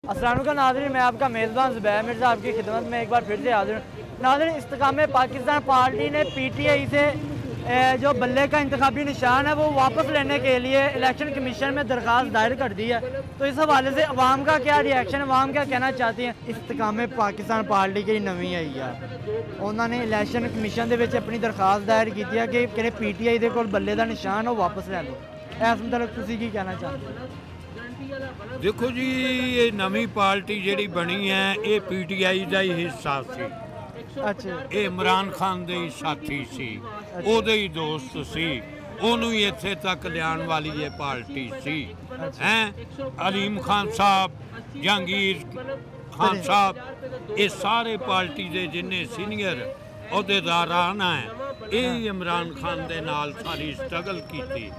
अस्सलाम वालेकुम नाज़रीन, मैं आपका मेज़बान ज़ुबैर मिर्ज़ा आपकी खिदमत में एक बार फिर से हाज़िर हूँ। नाज़रीन, इस्तेकामे पाकिस्तान पार्टी ने PTI से जो बल्ले का इंतखाबी निशान है वो वापस लेने के लिए इलेक्शन कमीशन में दरख्वास्त दायर कर दी है। तो इस हवाले से अवाम का क्या रिएक्शन है, अवाम क्या कहना चाहती हैं? इस्तेकामे पाकिस्तान पार्टी की नवी आई है, उन्होंने इलेक्शन कमीशन के अपनी दरख्वास्त दायर की है कि PTI के कोल बल्ले का निशान वो वापस लै लो। इस मतलब तुसीं की कहना चाहते हो? देखो जी, ये नवी पार्टी जी बनी है ये PTI का ही हिस्सा सी। अच्छा, ये इमरान खान दे ही साथी सी, ओदे ही दोस्त सी, ओनू ही इत्थे तक लियाण वाली ये पार्टी सी। हैं अलीम खान साहब, जहांगीर खान साहब, ये सारे पार्टी के जिन्ने सीनियर अहुदेदारान हैं ये इमरान खान दे नाल सारी स्ट्रगल की।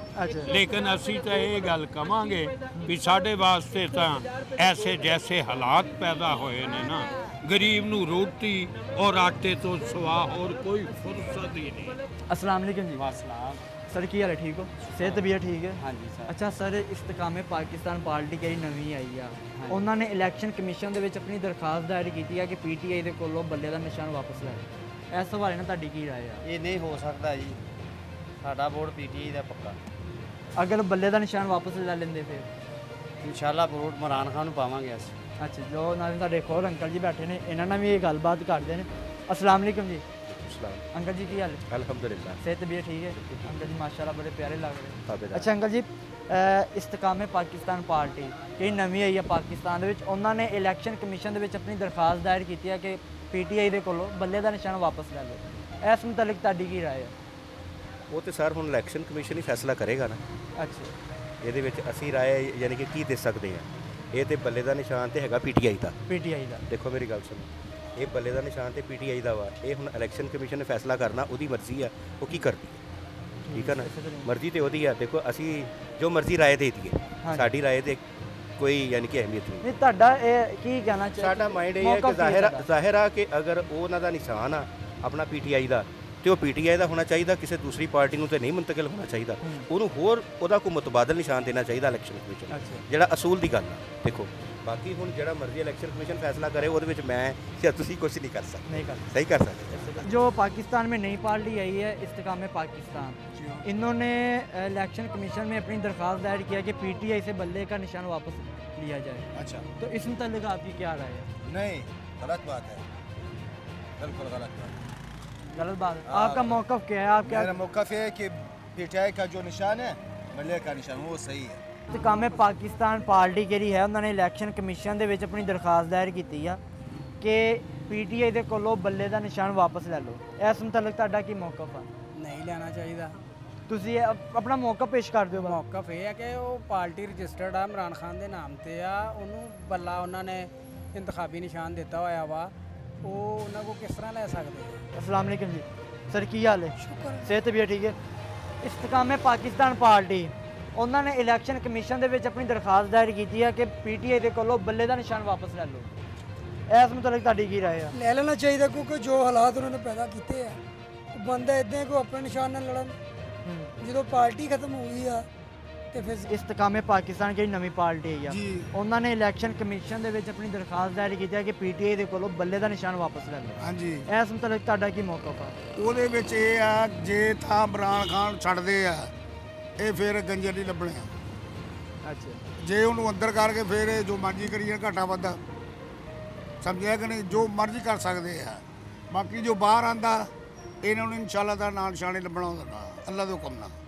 लेकिन असी तो ये गल कवांगे भी साढ़े वास्ते तो ऐसे जैसे हालात पैदा होए ने ना, गरीब नू रोटी और आटे तो सिवा और कोई फुर्सत ही नहीं। अस्सलाम वालेकुम जी। वासलाम। सर की हाल है, ठीक हो? सेहत तबीयत ठीक है? हाँ जी सर। अच्छा सर, इस्तेकामे पाकिस्तान पार्टी की नवी आई है, उन्होंने इलेक्शन कमीशन के अपनी दरखास्त दायर की है कि PTI के कोलों बल्ले का निशान वापस लै। इस हवाले नाल तुहाडी की राय है? ये नहीं हो सकता जी, साडा वोट PTI का पक्का। अगर बल्ले का निशान वापस लै लेंदे फिर इंशाल्लाह वोट इमरान खान नूं पावांगे अस। अच्छा, जो नाल साडे एक होर अंकल जी बैठे ने, इन्हां नाल भी ये गलबात करते हैं। अस्सलाम वालेकुम जी। अंकल जी की हाल है? अल्हम्दुलिल्लाह। सेहत तबीयत ठीक है? अंकल जी माशाल्लाह बड़े प्यारे लग रहे हैं। अच्छा अच्छा अंकल जी, इस्तेकामे पाकिस्तान पार्टी की नवी आई है पाकिस्तान दे विच, उन्होंने इलेक्शन कमीशन के अपनी दरखास्त दायर की है कि PTI के कोलों बल्ले का निशान वापस लै लो। इस मुतलक तुहाडी की राय है? वो तो सर हुण इलैक्शन कमीशन ही फैसला करेगा ना। अच्छा, ये असी राय यानी कि की दे सकते हैं? ये तो बल्ले का निशान तो हैगा PTI का। PTI का देखो मेरी गल सुनो, ये बल्ले का निशान तो PTI का वा, ये हुण इलैक्शन कमीशन ने फैसला करना, उसकी मर्जी है, वो की करती है। ठीक है ना, मर्जी तो वही है। देखो असी जो मर्जी राय दे दिए, साड़ी राय दे कोई यानी कि अहमियत नहीं। तुहाडा की कहना चाहिए? साडा माइंड ये है कि जाहिर है कि अगर उन्हां दा निशान आ अपना PTI का तो PTI का होना चाहिए, किसी दूसरी पार्टी को तो नहीं मुंतकिल होना चाहिए। उन्होंने होर उहदा कोई मुतबादल निशान देना चाहिए इलैक्शन कमीशन, जिहड़ा असूल की गल है। देखो बाकी हुण जिहड़ा मर्जी इलैक्शन कमीशन फैसला करे वो मैं या तुसीं कुछ नहीं कर सकते, नहीं कर सही कर सकते। जो पाकिस्तान में नई पार्टी आई है इस्तेकामे पाकिस्तान, इन्होंने इलेक्शन कमीशन में अपनी दरख्वास्त दायर किया कि PTI से बल्ले का निशान वापस लिया जाए। अच्छा, तो इस मुतल्लिक़ आपकी क्या राय है? नहीं, गलत बात है, बिल्कुल गलत बात है। गलत बात है। आपका मौक़िफ़ क्या है? आप क्या? मेरा मौक़िफ़ है कि PTI का जो निशान है बल्ले का निशान वो सही है। इस्तेकामे पाकिस्तान पार्टी जी है, उन्होंने इलेक्शन कमीशन के अपनी दरख्वास्त दायर की है कि PTI के कोलों बल्ले का निशान वापस लै लो। इस मुतल्लिक़ तुहाडा की मौक़िफ़ है? नहीं लेना चाहिए। तुसीं अपना मौक़िफ़ पेश कर दो। मौक़िफ़ ये है कि वो पार्टी रजिस्टर्ड आ इमरान खान के नाम से आ, उन्होंने बल्ला उन्होंने इंतखाबी निशान दिता होया वा, वो उन्होंने को किस तरह ले सकते हैं? अस्सलाम वालेकुम जी। सर की हाल है? सेहत तबीयत ठीक है? इस्तेकामे पाकिस्तान पार्टी उन्होंने इलेक्शन कमीशन के अपनी दरख्वास्त दायर की है कि PTI के कोलों बल्ले का निशान वापस लै लो। इस मुतल्लिक़ तुहाडी की राय है? ले लेना चाहिए, क्योंकि जो हालात उन्होंने पैदा किए हैं बंदा इदा को अपने निशान न लड़न। जो पार्टी खत्म हुई है तो फिर इस्तेकामे पाकिस्तान की नवी पार्टी है, उन्होंने इलेक्शन कमीशन के अपनी दरख्वास्त दायर की है कि PTI के कोलों बल्ले का निशान वापस लै लो। हाँ जी, इस मुतल्लिक़ तुहाडा की मौक़िफ़ है? ਉਹਦੇ ਵਿੱਚ ਇਹ ਆ ਜੇ ਤਾਂ ਇਮਰਾਨ ਖਾਨ ਛੱਡਦੇ ਆ ਇਹ ਫਿਰ ਗੰਜਰ ਨਹੀਂ ਲੱਭਣੇ ਆ। अच्छा, ਜੇ ਉਹਨੂੰ ਅੰਦਰ ਕਰਕੇ ਫਿਰ ਇਹ ਜੋ ਮਰਜ਼ੀ ਕਰੀਏ ਘਾਟਾ ਵਾਧਾ, ਸਮਝਿਆ ਕਿ ਨਹੀਂ, ਜੋ ਮਰਜ਼ੀ ਕਰ ਸਕਦੇ ਆ। ਬਾਕੀ ਜੋ ਬਾਹਰ ਆਂਦਾ ਇਹਨਾਂ ਨੂੰ ਇਨਸ਼ਾਅੱਲਾ ਦਾ ਨਾਂ ਨਿਸ਼ਾਨੇ ਲੱਭਣਾ ਹੁੰਦਾ ਅੱਲਾ ਦੇ ਹੁਕਮ ਨਾਲ।